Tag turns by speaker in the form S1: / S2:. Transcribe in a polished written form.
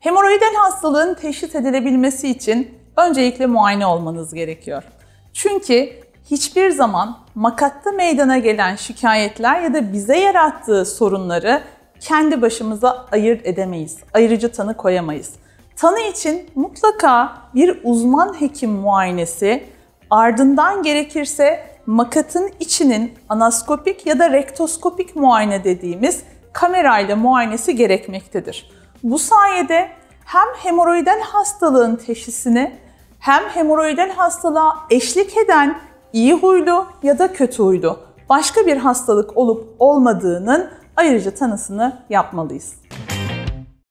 S1: Hemoroidal hastalığın teşhis edilebilmesi için öncelikle muayene olmanız gerekiyor. Çünkü hiçbir zaman makatta meydana gelen şikayetler ya da bize yarattığı sorunları kendi başımıza ayırt edemeyiz. Ayrıcı tanı koyamayız. Tanı için mutlaka bir uzman hekim muayenesi, ardından gerekirse makatın içinin anaskopik ya da rektoskopik muayene dediğimiz kamerayla muayenesi gerekmektedir. Bu sayede hem hemoroidal hastalığın teşhisini hem hemoroidal hastalığa eşlik eden iyi huylu ya da kötü huylu başka bir hastalık olup olmadığının ayrıca tanısını yapmalıyız.